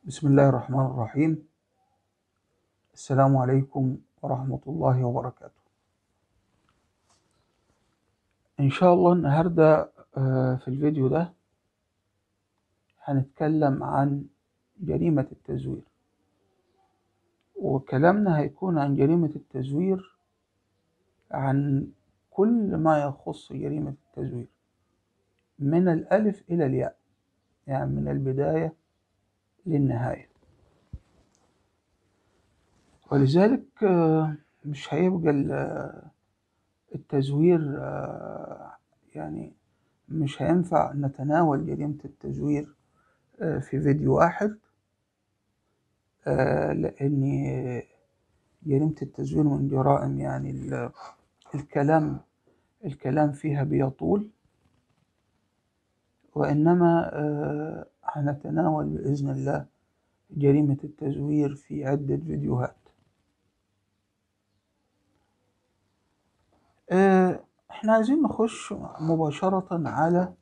بسم الله الرحمن الرحيم. السلام عليكم ورحمة الله وبركاته. إن شاء الله النهاردة في الفيديو ده هنتكلم عن جريمة التزوير، وكلامنا هيكون عن جريمة التزوير عن كل ما يخص جريمة التزوير من الألف إلى الياء، يعني من البداية للنهاية. ولذلك مش هيبقى التزوير يعني مش هينفع نتناول جريمة التزوير في فيديو واحد، لأن جريمة التزوير من جرائم يعني الكلام فيها بيطول، وإنما هنتناول بإذن الله جريمة التزوير في عدة فيديوهات. احنا عايزين نخش مباشرة على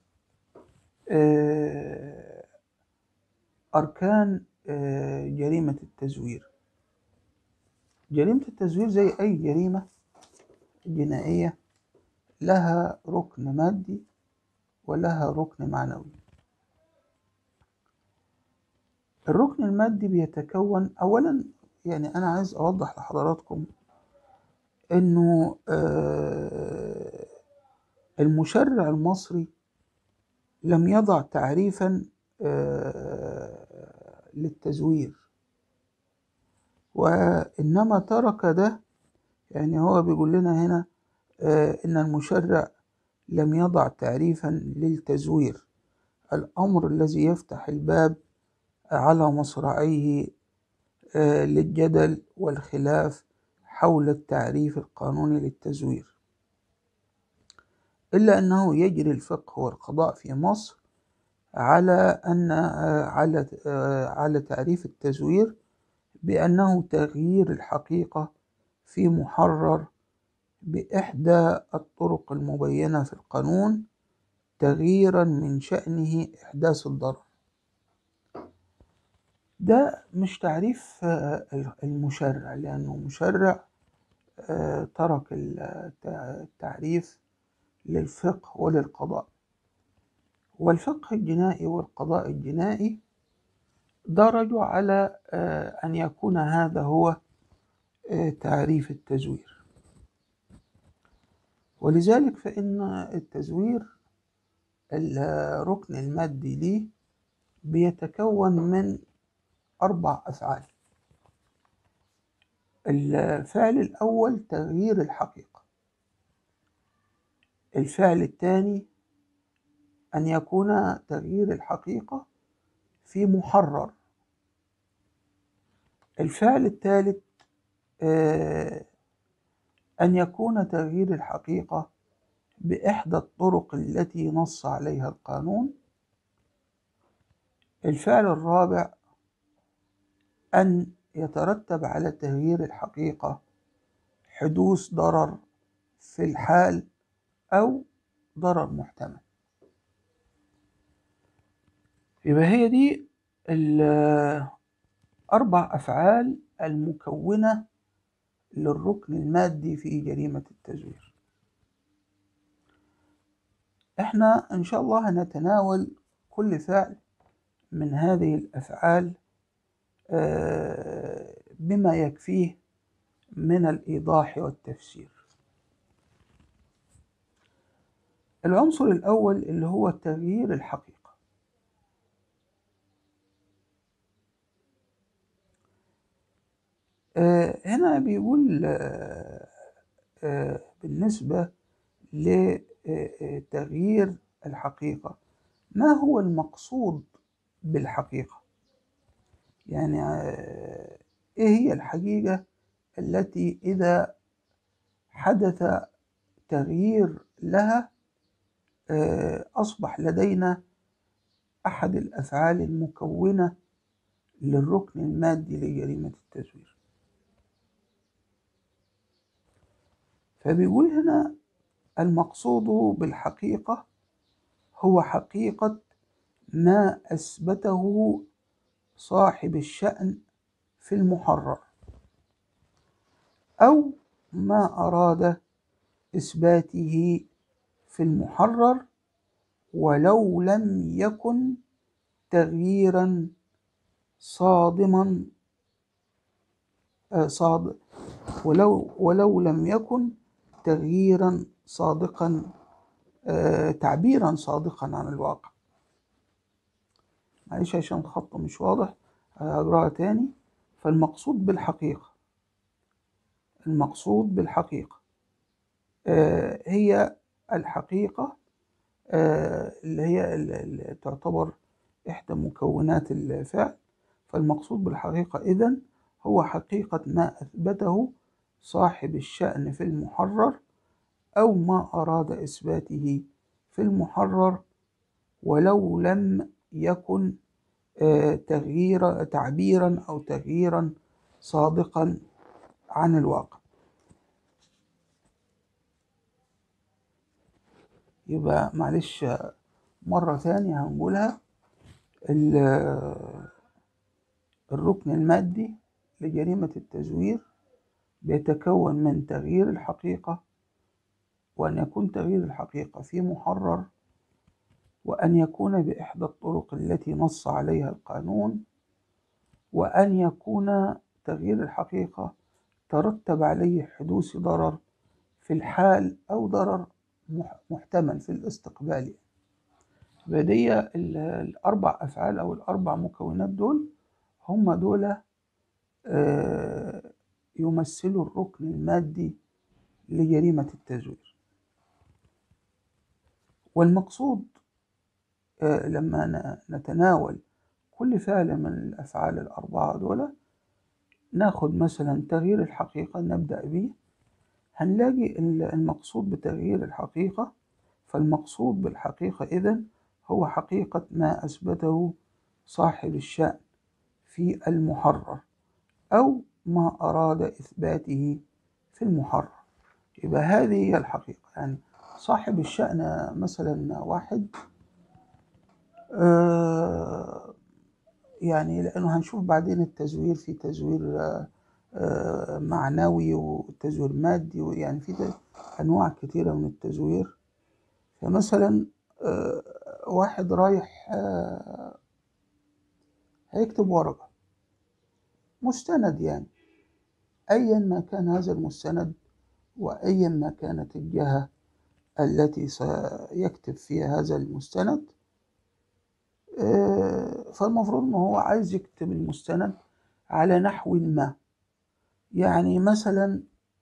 أركان جريمة التزوير. جريمة التزوير زي أي جريمة جنائية لها ركن مادي ولها ركن معنوي. الركن المادي بيتكون أولا، يعني أنا عايز أوضح لحضراتكم إنه المشرع المصري لم يضع تعريفا للتزوير، وإنما ترك ده. يعني هو بيقول لنا هنا إن المشرع لم يضع تعريفا للتزوير، الأمر الذي يفتح الباب على مصراعيه للجدل والخلاف حول التعريف القانوني للتزوير، إلا أنه يجري الفقه والقضاء في مصر على على تعريف التزوير بأنه تغيير الحقيقة في محرر بإحدى الطرق المبينة في القانون تغييرا من شأنه إحداث الضرر. ده مش تعريف المشرع، لأنه المشرع ترك التعريف للفقه وللقضاء، والفقه الجنائي والقضاء الجنائي درجوا على أن يكون هذا هو تعريف التزوير. ولذلك فإن التزوير الركن المادي ليه بيتكون من 4 أفعال. الفعل الأول تغيير الحقيقة، الفعل الثاني أن يكون تغيير الحقيقة في محرر، الفعل الثالث أن يكون تغيير الحقيقة بإحدى الطرق التي نص عليها القانون، الفعل الرابع أن يترتب على تغيير الحقيقة حدوث ضرر في الحال أو ضرر محتمل. يبقى هي دي 4 أفعال المكونة للركن المادي في جريمة التزوير. احنا إن شاء الله هنتناول كل فعل من هذه الأفعال بما يكفيه من الإيضاح والتفسير. العنصر الأول اللي هو تغيير الحقيقة. هنا بيقول بالنسبة لتغيير الحقيقة، ما هو المقصود بالحقيقة؟ يعني إيه هي الحقيقة التي إذا حدث تغيير لها أصبح لدينا أحد الأفعال المكونة للركن المادي لجريمة التزوير؟ فبيقول هنا المقصود بالحقيقة هو حقيقة ما أثبته صاحب الشأن في المحرر، أو ما أراد إثباته في المحرر ولو لم يكن تغييرا صادما ولو لم يكن تغييرا صادقا تعبيرا صادقا عن الواقع. معلش عشان الخط مش واضح هقراها تاني. فالمقصود بالحقيقة، المقصود بالحقيقة هي الحقيقة اللي هي اللي تعتبر إحدى مكونات الفعل. فالمقصود بالحقيقة إذن هو حقيقة ما أثبته صاحب الشأن في المحرر أو ما أراد إثباته في المحرر ولو لم يكن تعبيرا أو تغييرا صادقا عن الواقع. يبقى معلش مرة ثانية هنقولها. الركن المادي لجريمة التزوير بيتكون من تغيير الحقيقة، وأن يكون تغيير الحقيقة في محرر، وأن يكون بإحدى الطرق التي نص عليها القانون، وأن يكون تغيير الحقيقة ترتب عليه حدوث ضرر في الحال أو ضرر محتمل في الاستقبال. بدي الأربع أفعال أو الأربع مكونات دول هم دول يمثلوا الركن المادي لجريمة التزوير. والمقصود لما نتناول كل فعل من الأفعال الأربعة دول، ناخد مثلا تغيير الحقيقة نبدأ به، هنلاقي المقصود بتغيير الحقيقة. فالمقصود بالحقيقة إذن هو حقيقة ما أثبته صاحب الشأن في المحرر أو ما أراد إثباته في المحرر. يبقى هذه هي الحقيقة. يعني صاحب الشأن مثلا واحد يعني لأنه هنشوف بعدين التزوير، في تزوير معنوي وتزوير مادي، يعني في أنواع كثيرة من التزوير. فمثلا واحد رايح هيكتب ورقة مستند، يعني أيا ما كان هذا المستند وأيا ما كانت الجهة التي سيكتب فيها هذا المستند، فالمفروض أنه هو عايز يكتب المستند على نحو ما. يعني مثلا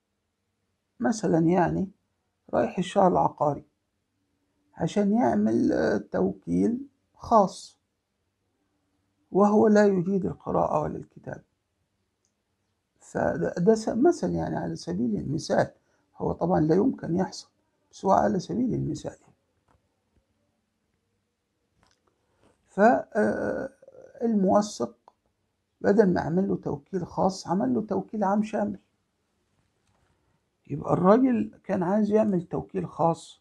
يعني رايح الشهر العقاري عشان يعمل توكيل خاص وهو لا يجيد القراءة ولا الكتابة. فده مثل يعني على سبيل المثال، هو طبعا لا يمكن يحصل بس هو على سبيل المثال. فالموثق بدل ما يعمل له توكيل خاص عمل له توكيل عام شامل. يبقى الراجل كان عايز يعمل توكيل خاص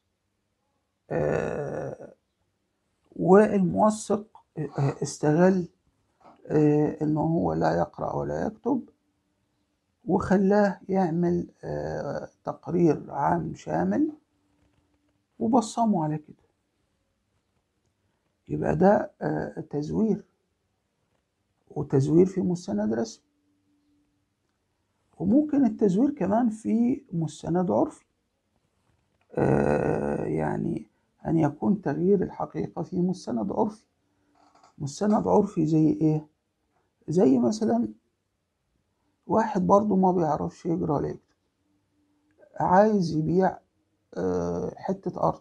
والموثق استغل انه هو لا يقرأ ولا يكتب وخلاه يعمل تقرير عام شامل وبصمه على كده. يبقى ده تزوير، وتزوير في مستند رسمي. وممكن التزوير كمان في مستند عرفي، يعني أن يكون تغيير الحقيقة في مستند عرفي. مستند عرفي زي إيه؟ زي مثلا واحد برضو ما بيعرفش يقرأ ولا يكتب، عايز يبيع حتة أرض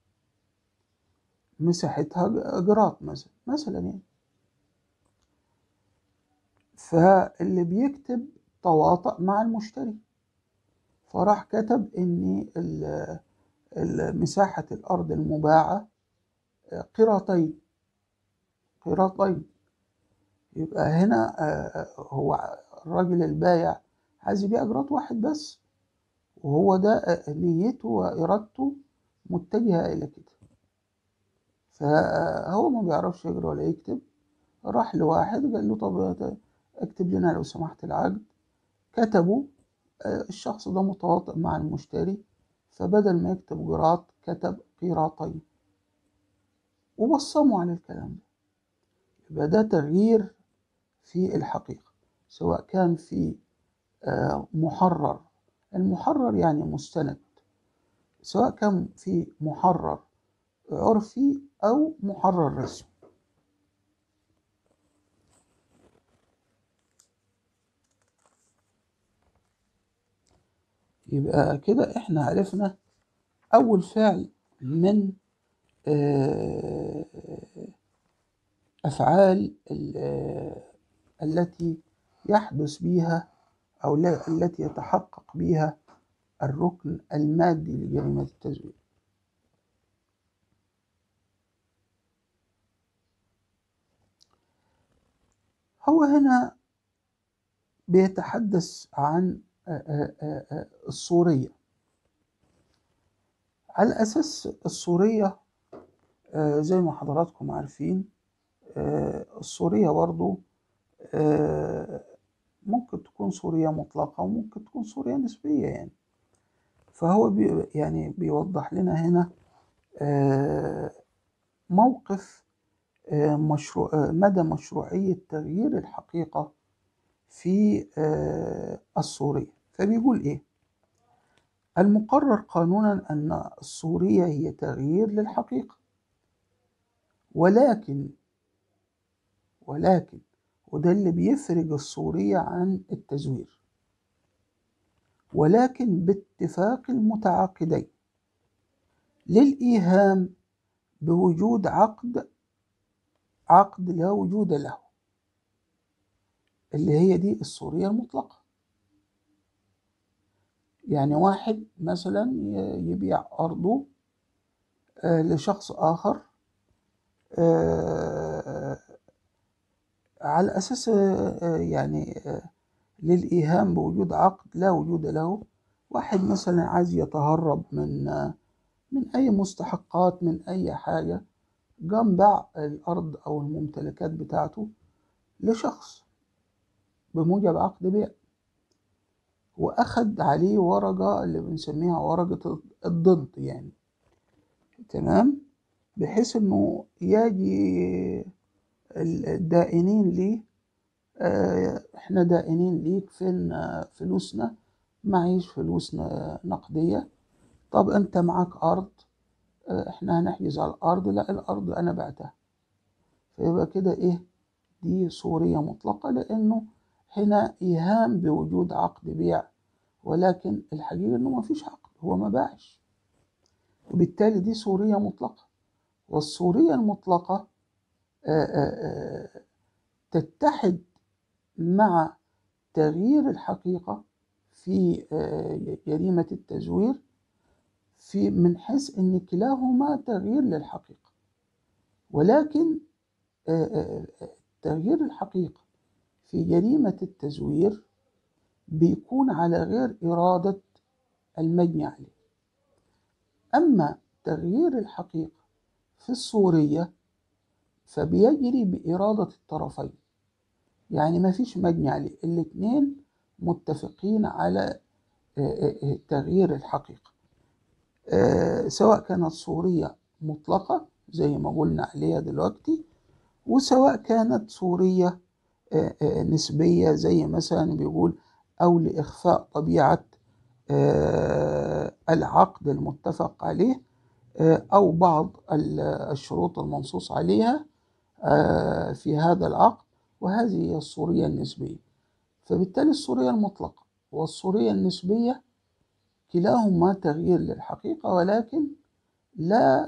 مساحتها جرات مثلا يعني. فاللي بيكتب تواطأ مع المشتري، فراح كتب إن مساحة الأرض المباعة قيراطين. يبقى هنا هو الراجل البايع عايز يبيع قيراط واحد بس، وهو ده نيته وإرادته متجهة إلى كده. فهو ما بيعرفش يقرأ ولا يكتب، راح لواحد قال له طب اكتب لنا لو سمحت العقد. كتبوا. الشخص ده متواطئ مع المشتري، فبدل ما يكتب قيراط كتب قيراطين وبصموا على الكلام ده. يبقى ده تغيير في الحقيقة، سواء كان في محرر، المحرر يعني مستند، سواء كان في محرر عرفي أو محرر رسمي. يبقى كده احنا عرفنا أول فعل من أفعال التي يحدث بها أو التي يتحقق بها الركن المادي لجريمة التزوير. هو هنا بيتحدث عن الصورية. على أساس الصورية زي ما حضراتكم عارفين، الصورية برضو ممكن تكون صورية مطلقة وممكن تكون صورية نسبية يعني. فهو يعني بيوضح لنا هنا موقف مدى مشروعية تغيير الحقيقة في الصورية. فبيقول إيه؟ المقرر قانونا أن الصورية هي تغيير للحقيقة، ولكن وده اللي بيفرق الصورية عن التزوير، ولكن باتفاق المتعاقدين للإيهام بوجود عقد لا وجود له، اللي هي دي الصورية المطلقة. يعني واحد مثلا يبيع أرضه لشخص آخر على أساس يعني للإيهام بوجود عقد لا وجود له. واحد مثلا عايز يتهرب من أي مستحقات، من أي حاجة، قام باع الأرض أو الممتلكات بتاعته لشخص بموجب عقد بيع، وأخد عليه ورقة اللي بنسميها ورقة الضد يعني، تمام، بحيث إنه يجي الدائنين ليه إحنا دائنين ليك، فين فلوسنا؟ معيش فلوس نقدية. طب أنت معاك أرض، إحنا هنحجز على الأرض. لا، الأرض أنا بعتها. فيبقى كده إيه؟ دي صورية مطلقة، لأنه هنا إيهام بوجود عقد بيع، ولكن الحقيقة إنه ما فيش عقد، هو ما باعش، وبالتالي دي صورية مطلقة. والصورية المطلقة تتحد مع تغيير الحقيقة في جريمة التزوير، من حيث أن كلاهما تغيير للحقيقة، ولكن تغيير الحقيقة في جريمة التزوير بيكون على غير إرادة المجني عليه. أما تغيير الحقيقة في الصورية فبيجري بإرادة الطرفين، يعني ما فيش مجني عليه، الاثنين متفقين على تغيير الحقيقة، سواء كانت صورية مطلقة زي ما قلنا عليها دلوقتي، وسواء كانت صورية نسبية زي مثلا بيقول أو لإخفاء طبيعة العقد المتفق عليه أو بعض الشروط المنصوص عليها في هذا العقد، وهذه هي الصورية النسبية. فبالتالي الصورية المطلقة والصورية النسبية كلاهما تغيير للحقيقة، ولكن لا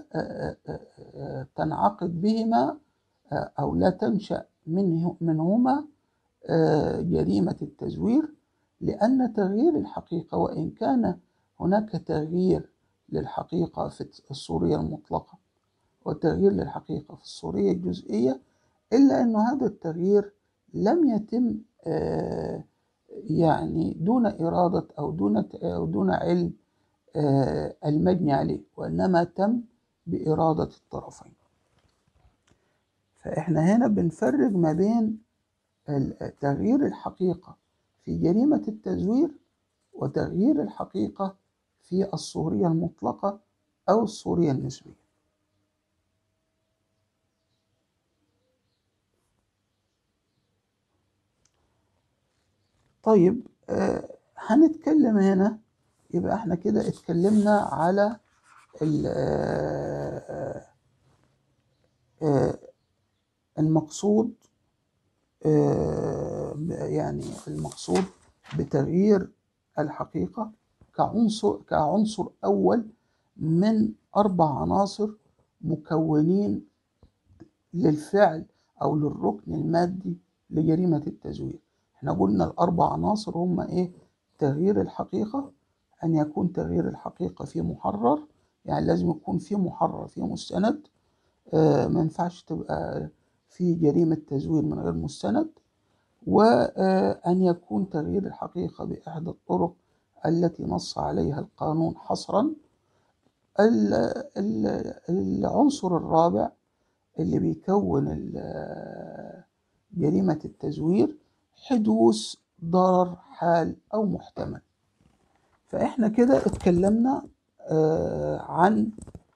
تنعقد بهما أو لا تنشأ منهما جريمة التزوير، لأن تغيير الحقيقة، وإن كان هناك تغيير للحقيقة في الصورية المطلقة وتغيير للحقيقة في الصورية الجزئية، إلا أن هذا التغيير لم يتم يعني دون إرادة أو دون علم المجني عليه، وإنما تم بإرادة الطرفين. فإحنا هنا بنفرق ما بين تغيير الحقيقة في جريمة التزوير وتغيير الحقيقة في الصورية المطلقة أو الصورية النسبية. طيب هنتكلم هنا، يبقى احنا كده اتكلمنا على المقصود، يعني المقصود بتغيير الحقيقة كعنصر أول من 4 عناصر مكونين للفعل أو للركن المادي لجريمة التزوير. احنا قلنا ال4 عناصر هم ايه؟ تغيير الحقيقة، أن يكون تغيير الحقيقة في محرر، يعني لازم يكون في محرر في مستند، ما ينفعش تبقى في جريمة تزوير من غير مستند، وأن يكون تغيير الحقيقة بإحدى الطرق التي نص عليها القانون حصرا. العنصر الرابع اللي بيكون جريمة التزوير حدوث ضرر حال أو محتمل. فإحنا كده اتكلمنا عن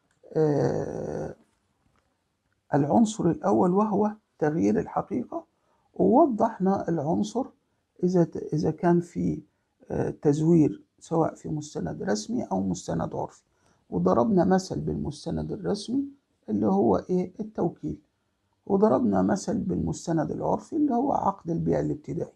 العنصر الأول وهو تغيير الحقيقة، ووضحنا العنصر إذا كان في تزوير سواء في مستند رسمي أو مستند عرفي، وضربنا مثل بالمستند الرسمي اللي هو إيه؟ التوكيل، وضربنا مثل بالمستند العرفي اللي هو عقد البيع الابتدائي،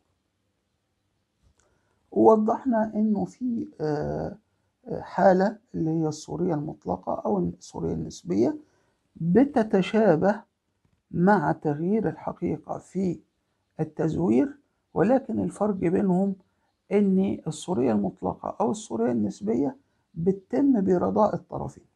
ووضحنا إنه في حالة اللي هي الصورية المطلقة أو الصورية النسبية بتتشابه مع تغيير الحقيقة في التزوير، ولكن الفرق بينهم إن الصورية المطلقة أو الصورية النسبية بتتم برضاء الطرفين،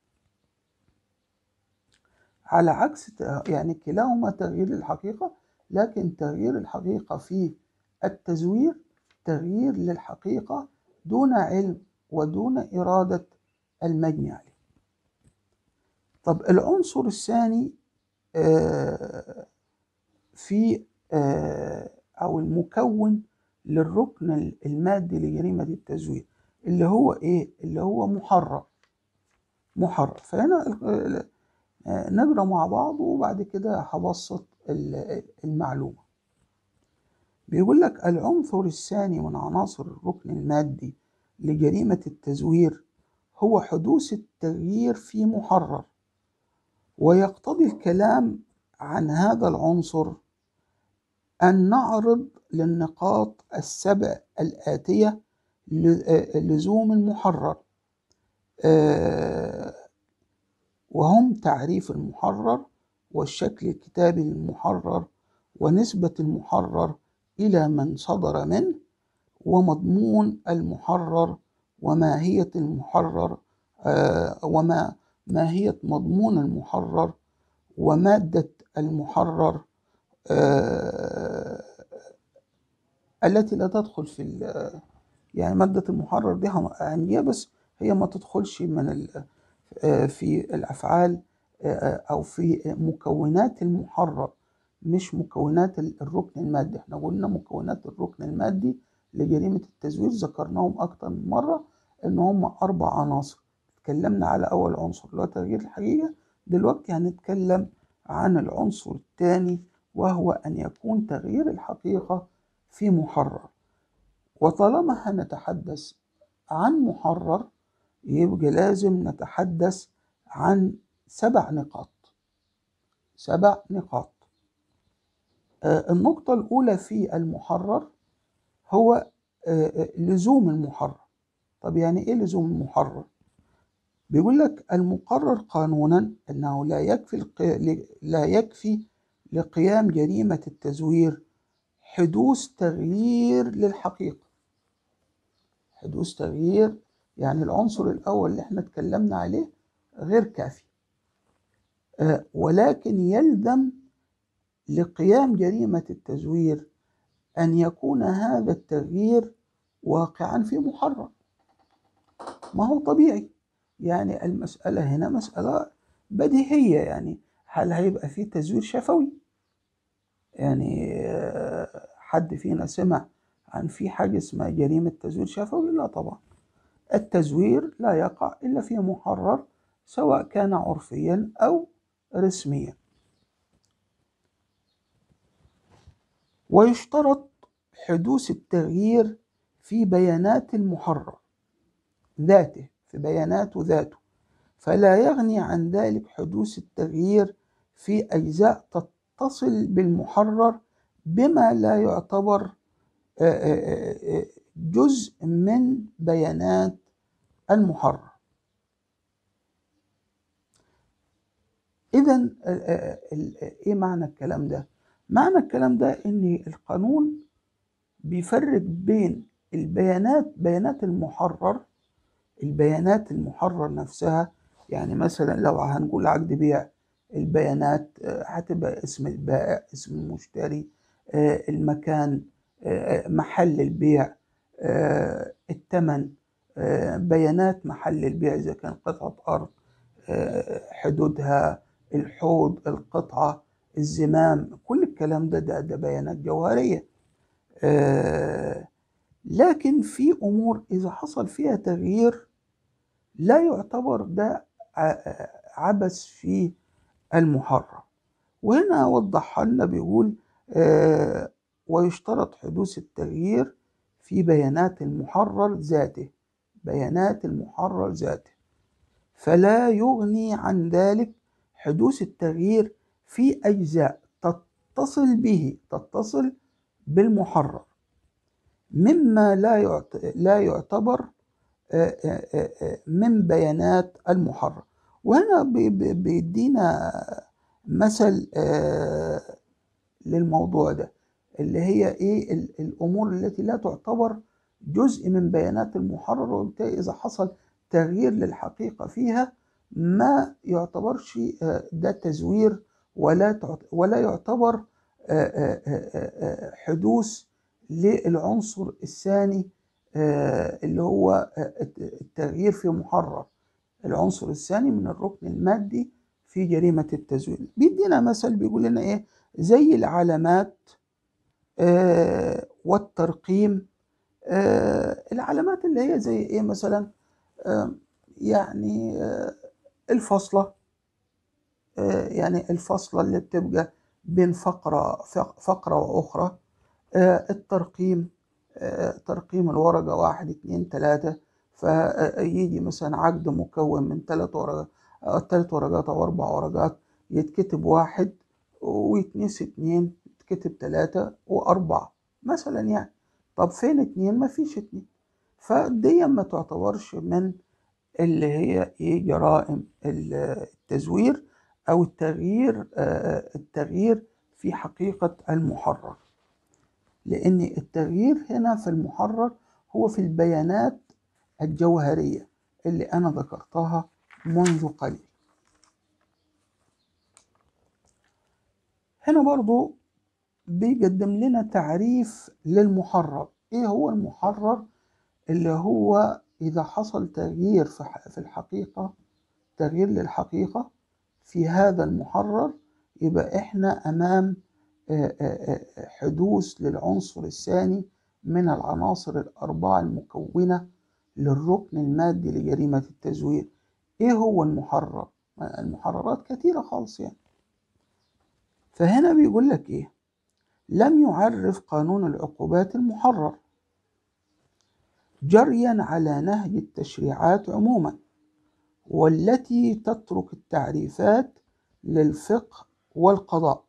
على عكس يعني كلاهما تغيير الحقيقة، لكن تغيير الحقيقة في التزوير تغيير للحقيقة دون علم ودون إرادة المجني عليه. طب العنصر الثاني في أو المكون للركن المادي لجريمة التزوير اللي هو إيه؟ اللي هو محرر. فهنا نقرأ مع بعض وبعد كده هبسط المعلومة. بيقول لك العنصر الثاني من عناصر الركن المادي لجريمة التزوير هو حدوث التغيير في محرر، ويقتضي الكلام عن هذا العنصر أن نعرض للنقاط السبع الآتية لزوم المحرر، وهم تعريف المحرر، والشكل الكتابي للمحرر، ونسبة المحرر إلى من صدر منه، ومضمون المحرر، وماهية المحرر، وماهية مضمون المحرر، ومادة المحرر التي لا تدخل في يعني مادة المحرر دي هي بس هي ما تدخلش من في الأفعال أو في مكونات المحرر، مش مكونات الركن المادي. احنا قلنا مكونات الركن المادي لجريمة التزوير ذكرناهم أكتر من مرة إن هم 4 عناصر. اتكلمنا على أول عنصر اللي هو تغيير الحقيقة، دلوقتي هنتكلم عن العنصر الثاني وهو أن يكون تغيير الحقيقة في محرر. وطالما هنتحدث عن محرر يبقى لازم نتحدث عن 7 نقاط. النقطة الأولى في المحرر هو لزوم المحرر. طب يعني إيه لزوم المحرر؟ بيقول لك المقرر قانونا أنه لا يكفي لقيام جريمة التزوير حدوث تغيير للحقيقة. حدوث تغيير يعني العنصر الأول اللي احنا اتكلمنا عليه غير كافي، ولكن يلزم لقيام جريمة التزوير أن يكون هذا التغيير واقعا في محرر. ما هو طبيعي، يعني المسألة هنا مسألة بديهية، يعني هل هيبقى فيه تزوير شفوي؟ يعني حد فينا سمع عن في حاجة اسمها جريمة تزوير شفوي؟ لا طبعا. التزوير لا يقع إلا في محرر، سواء كان عرفيا أو رسميا. ويشترط حدوث التغيير في بيانات المحرر ذاته، في بياناته ذاته، فلا يغني عن ذلك حدوث التغيير في أجزاء تتصل بالمحرر بما لا يعتبر جزء من بيانات المحرر. إذن إيه معنى الكلام ده؟ معنى الكلام ده إن القانون بيفرق بين بيانات المحرر، البيانات المحرر نفسها. يعني مثلا لو هنقول عقد بيع، البيانات هتبقى اسم البائع، اسم المشتري، المكان، محل البيع، الثمن، بيانات محل البيع إذا كان قطعة أرض، حدودها، الحوض، القطعة، الزمام، كل الكلام ده بيانات جوهرية. لكن في أمور إذا حصل فيها تغيير لا يعتبر ده عبث في المحرر. وهنا وضحها لنا بيقول ويشترط حدوث التغيير في بيانات المحرر ذاته، بيانات المحرر ذاته، فلا يغني عن ذلك حدوث التغيير في أجزاء تتصل بالمحرر مما لا يعتبر من بيانات المحرر. وهنا بيدينا مثل للموضوع ده، اللي هي ايه الامور التي لا تعتبر جزء من بيانات المحرر، وبالتالي اذا حصل تغيير للحقيقة فيها ما يعتبرش ده تزوير، ولا يعتبر حدوث للعنصر الثاني اللي هو التغيير في محرر، العنصر الثاني من الركن المادي في جريمة التزوير. بيدينا مثل بيقول لنا ايه، زي العلامات والترقيم. العلامات اللي هي زي ايه مثلا، يعني الفاصلة، يعني الفاصلة اللي بتبقى بين فقرة وأخرى. الترقيم، ترقيم الورقة 1 2 3، فيجي مثلا عقد مكون من 3 ورقات، 3 ورقات أو 4 ورقات، يتكتب 1 ويتنسي 2، يتكتب 3 و4 مثلا يعني. طب فين 2؟ مفيش 2، فدي ما تعتبرش من اللي هي ايه جرائم التزوير أو التغيير في حقيقة المحرر، لأن التغيير هنا في المحرر هو في البيانات الجوهرية اللي أنا ذكرتها منذ قليل. هنا برضو بيقدم لنا تعريف للمحرر. إيه هو المحرر؟ اللي هو إذا حصل تغيير في الحقيقة، تغيير للحقيقة في هذا المحرر، يبقى إحنا أمام حدوث للعنصر الثاني من العناصر الأربعة المكونة للركن المادي لجريمة التزوير. إيه هو المحرر؟ المحررات كثيرة خالص يعني. فهنا بيقول لك إيه، لم يعرف قانون العقوبات المحرر جريا على نهج التشريعات عموما، والتي تترك التعريفات للفقه والقضاء.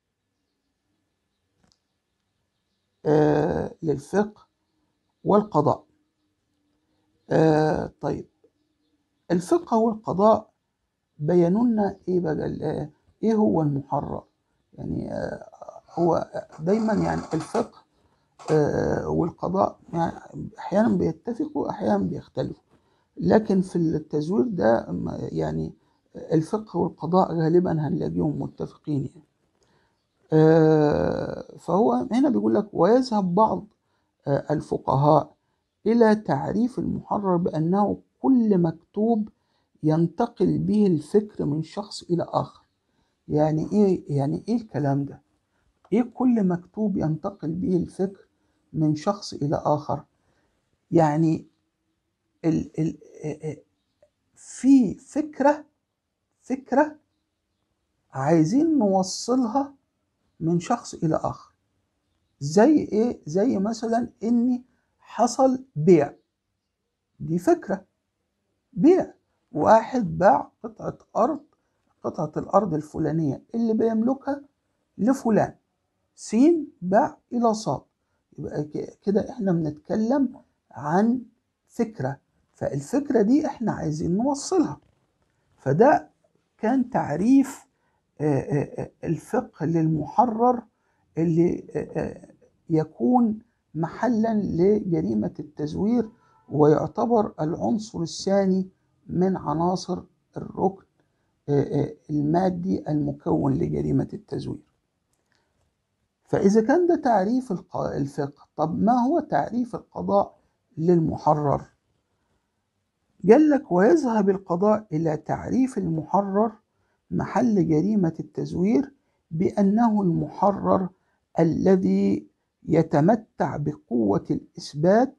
للفقه والقضاء. طيب، الفقه والقضاء بينوا لنا ايه بقى، ايه هو المحرر؟ يعني هو دايما يعني الفقه والقضاء يعني احيانا بيتفقوا احيانا بيختلفوا، لكن في التزوير ده يعني الفقه والقضاء غالبا هنلاقيهم متفقين يعني. فهو هنا بيقول لك ويذهب بعض الفقهاء إلى تعريف المحرر بأنه كل مكتوب ينتقل به الفكر من شخص إلى آخر. يعني إيه الكلام ده؟ إيه كل مكتوب ينتقل به الفكر من شخص إلى آخر؟ يعني ال ال في فكرة عايزين نوصلها من شخص إلى آخر. زي إيه؟ زي مثلا إن حصل بيع، دي فكرة، بيع، واحد باع قطعة الأرض الفلانية اللي بيملكها لفلان، سين باع إلى صاد، يبقى كده إحنا بنتكلم عن فكرة، فالفكرة دي إحنا عايزين نوصلها. فده كان تعريف الفقه للمحرر اللي يكون محلا لجريمة التزوير، ويعتبر العنصر الثاني من عناصر الركن المادي المكون لجريمة التزوير. فإذا كان ده تعريف الفقه، طب ما هو تعريف القضاء للمحرر؟ قال لك: ويذهب القضاء إلى تعريف المحرر محل جريمة التزوير بأنه المحرر الذي يتمتع بقوة الإثبات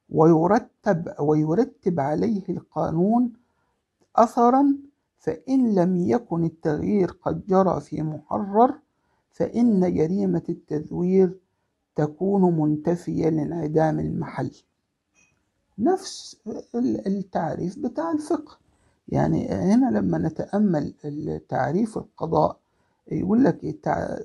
ويرتب عليه القانون أثرا، فإن لم يكن التغيير قد جرى في محرر فإن جريمة التزوير تكون منتفية لانعدام المحل. نفس التعريف بتاع الفقه. يعني هنا لما نتأمل تعريف القضاء يقول لك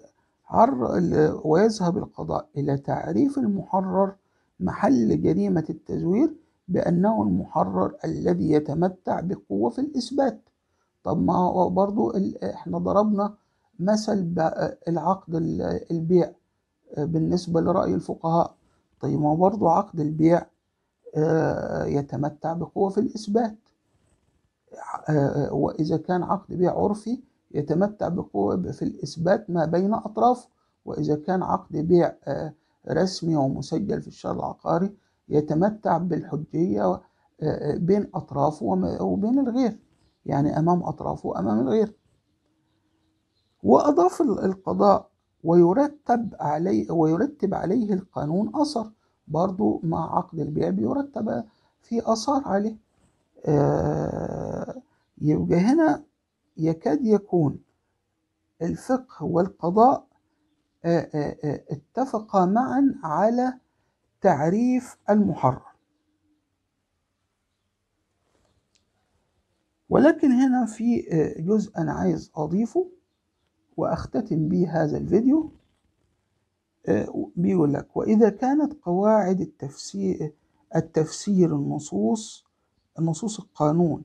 ويذهب القضاء إلى تعريف المحرر محل جريمة التزوير بأنه المحرر الذي يتمتع بقوة في الإثبات. طب ما هو برضو احنا ضربنا مثل العقد البيع بالنسبة لرأي الفقهاء. طيب ما برضو عقد البيع يتمتع بقوة في الإثبات، وإذا كان عقد بيع عرفي يتمتع بقوة في الإثبات ما بين أطرافه، وإذا كان عقد بيع رسمي ومسجل في الشهر العقاري يتمتع بالحجية بين أطرافه وبين الغير، يعني أمام أطرافه وأمام الغير. وأضاف القضاء ويرتب عليه القانون أثر، برضو مع عقد البيع بيرتب في أثار عليه. يبقى هنا يكاد يكون الفقه والقضاء اتفقا معا على تعريف المحرر. ولكن هنا في جزء أنا عايز أضيفه وأختتم به هذا الفيديو. بيقول لك: وإذا كانت قواعد التفسير نصوص القانون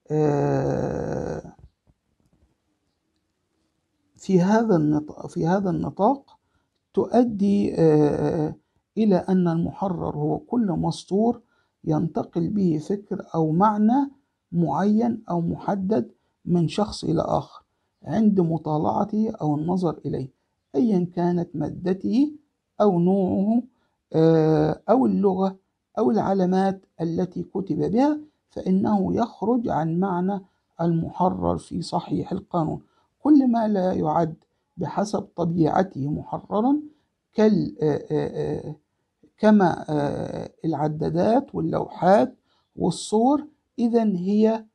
في هذا النطاق تؤدي إلى أن المحرر هو كل مسطور ينتقل به فكر أو معنى معين أو محدد من شخص إلى آخر عند مطالعته أو النظر إليه، أيا كانت مادته أو نوعه أو اللغة أو العلامات التي كتب بها، فإنه يخرج عن معنى المحرر في صحيح القانون. كل ما لا يعد بحسب طبيعته محررا كما العدادات واللوحات والصور، إذن هي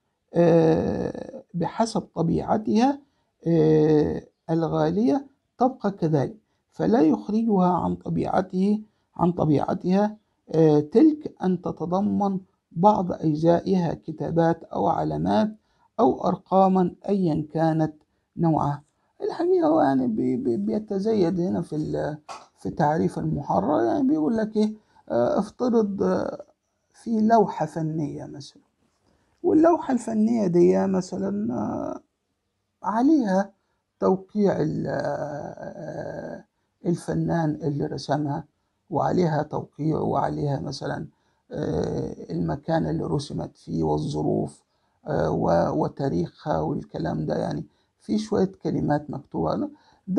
بحسب طبيعتها الغالية تبقى كذلك، فلا يخرجها عن طبيعتها تلك أن تتضمن بعض أجزائها كتابات أو علامات أو أرقاما أيا كانت نوعها. الحقيقة هو يعني بيتزايد هنا في تعريف المحرر. يعني بيقول لك إيه، افترض في لوحة فنية مثلا، واللوحة الفنية دي مثلا عليها توقيع الفنان اللي رسمها، وعليها توقيع، وعليها مثلا المكان اللي رسمت فيه والظروف وتاريخها والكلام ده، يعني في شوية كلمات مكتوبة.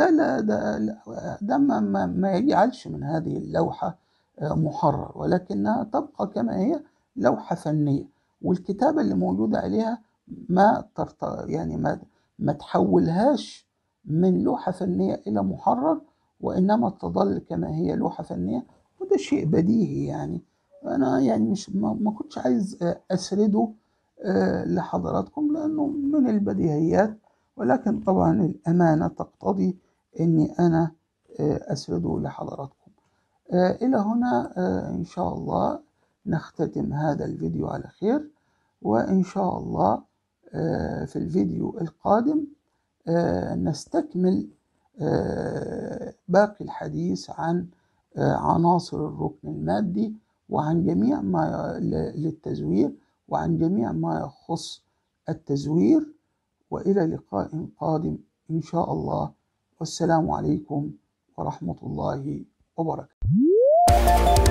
ده ما يجعلش من هذه اللوحة محرر، ولكنها تبقى كما هي لوحة فنية، والكتابة اللي موجودة عليها ما تحولهاش من لوحة فنية إلى محرر، وإنما تظل كما هي لوحة فنية. وده شيء بديهي يعني. أنا يعني مش ما كنتش عايز أسرده لحضراتكم لأنه من البديهيات، ولكن طبعا الأمانة تقتضي أني أنا أسرده لحضراتكم. إلى هنا إن شاء الله نختتم هذا الفيديو على خير، وإن شاء الله في الفيديو القادم نستكمل باقي الحديث عن عناصر الركن المادي، وعن جميع ما للتزوير، وعن جميع ما يخص التزوير. وإلى لقاء قادم إن شاء الله، والسلام عليكم ورحمة الله وبركاته.